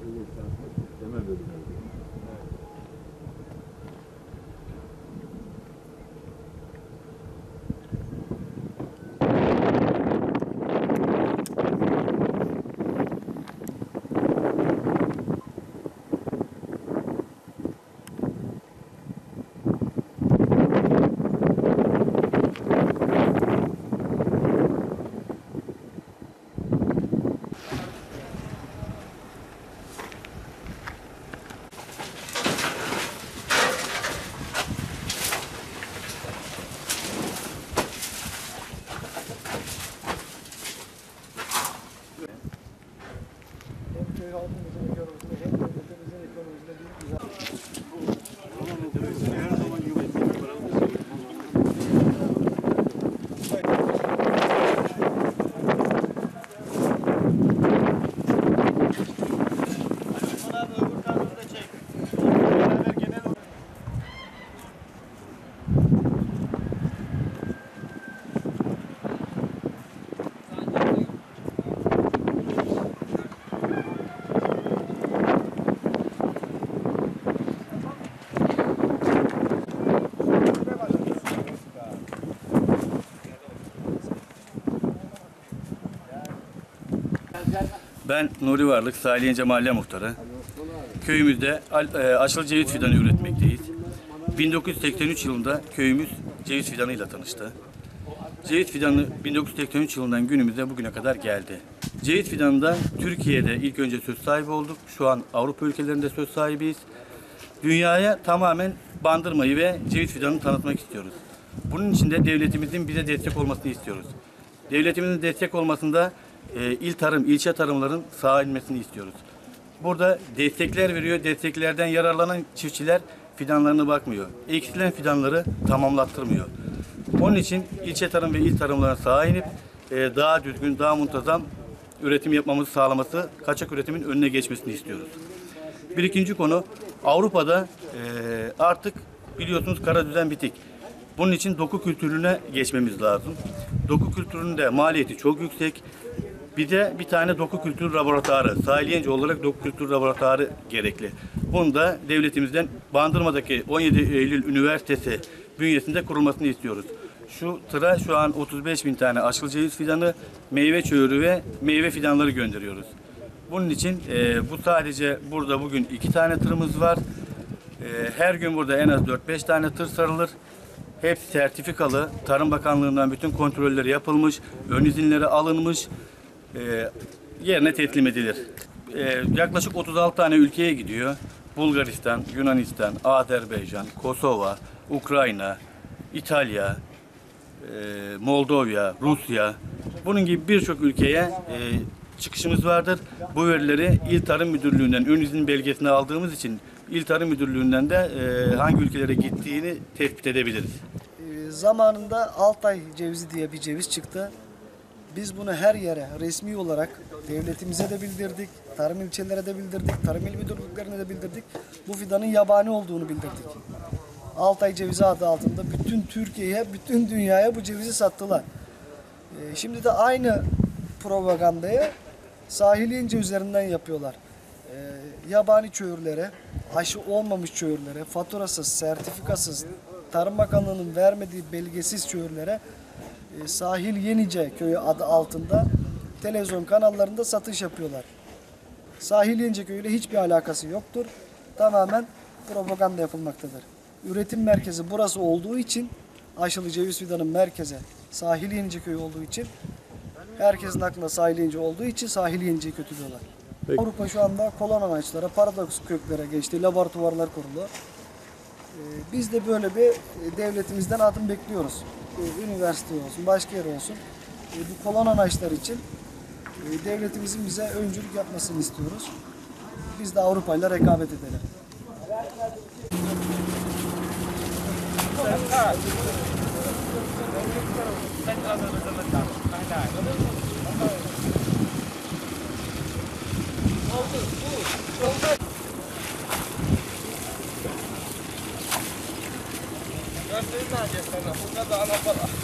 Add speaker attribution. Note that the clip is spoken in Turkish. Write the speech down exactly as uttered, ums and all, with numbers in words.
Speaker 1: Temel bölümler.
Speaker 2: Köy halkımızın ekonomisinde hem devletimizin ekonomisinde büyük bir zarar.
Speaker 1: Her zaman güvenlik.
Speaker 3: Ben Nuri Varlık, Salihiyence Mahalle Muhtarı. Köyümüzde aşılı ceviz fidanı üretmekteyiz. bin dokuz yüz seksen üç yılında köyümüz ceviz fidanıyla tanıştı. Ceviz fidanı bin dokuz yüz seksen üç yılından günümüze bugüne kadar geldi. Ceviz fidanında Türkiye'de ilk önce söz sahibi olduk. Şu an Avrupa ülkelerinde söz sahibiyiz. Dünyaya tamamen bandırmayı ve ceviz fidanını tanıtmak istiyoruz. Bunun için de devletimizin bize destek olmasını istiyoruz. Devletimizin destek olmasında e, il tarım, ilçe tarımların saha inmesini istiyoruz. Burada destekler veriyor. Desteklerden yararlanan çiftçiler fidanlarına bakmıyor. Eksilen fidanları tamamlattırmıyor. Onun için ilçe tarım ve il tarımlarına saha inip e, daha düzgün, daha muntazam üretim yapmamızı sağlaması, kaçak üretimin önüne geçmesini istiyoruz. Bir ikinci konu, Avrupa'da e, artık biliyorsunuz kara düzen bitik. Bunun için doku kültürüne geçmemiz lazım. Doku kültürünün de maliyeti çok yüksek. Bir de bir tane doku kültürü laboratuvarı, Salihiyence olarak doku kültürü laboratuvarı gerekli. Bunu da devletimizden Bandırma'daki on yedi Eylül Üniversitesi bünyesinde kurulmasını istiyoruz. Şu tıra şu an otuz beş bin tane aşılı ceviz fidanı, meyve çöğürü ve meyve fidanları gönderiyoruz. Bunun için e, bu sadece burada bugün iki tane tırımız var. E, her gün burada en az dört beş tane tır sarılır. Hepsi sertifikalı. Tarım Bakanlığı'ndan bütün kontrolleri yapılmış, ön izinleri alınmış, e, yerine teslim edilir. E, yaklaşık otuz altı tane ülkeye gidiyor. Bulgaristan, Yunanistan, Azerbaycan, Kosova, Ukrayna, İtalya, e, Moldova, Rusya, bunun gibi birçok ülkeye e, çıkışımız vardır. Bu verileri İl Tarım Müdürlüğü'nden ön izin belgesini aldığımız için İl Tarım Müdürlüğü'nden de e, hangi ülkelere gittiğini tespit edebiliriz.
Speaker 2: E, zamanında Altay cevizi diye bir ceviz çıktı. Biz bunu her yere resmi olarak devletimize de bildirdik, tarım ilçelere de bildirdik, tarım il müdürlüklerine de bildirdik. Bu fidanın yabani olduğunu bildirdik. Altay cevizi adı altında bütün Türkiye'ye, bütün dünyaya bu cevizi sattılar. E, şimdi de aynı propagandayı Salihiyence üzerinden yapıyorlar. E, yabani çöğürlere, aşı olmamış çöğürlere, faturasız, sertifikasız, Tarım Bakanlığı'nın vermediği belgesiz çöğürlere e, Salihiyence köyü adı altında televizyon kanallarında satış yapıyorlar. Salihiyence köyüyle hiçbir alakası yoktur. Tamamen propaganda yapılmaktadır. Üretim merkezi burası olduğu için, aşılı ceviz fidanın merkezi Salihiyence köyü olduğu için, herkesin aklında Salihiyence olduğu için Salihiyece'yi kötülüyorlar. Peki. Avrupa şu anda kolon amaçlara, paradoks köklere geçti, laboratuvarlar kurulu. Ee, biz de böyle bir devletimizden adım bekliyoruz. Ee, üniversite olsun, başka yer olsun. Ee, bu kolon amaçlar için e, devletimizin bize öncülük yapmasını istiyoruz. Biz de Avrupa ile rekabet edelim.
Speaker 4: Göstereyim mi? Burada da ana para.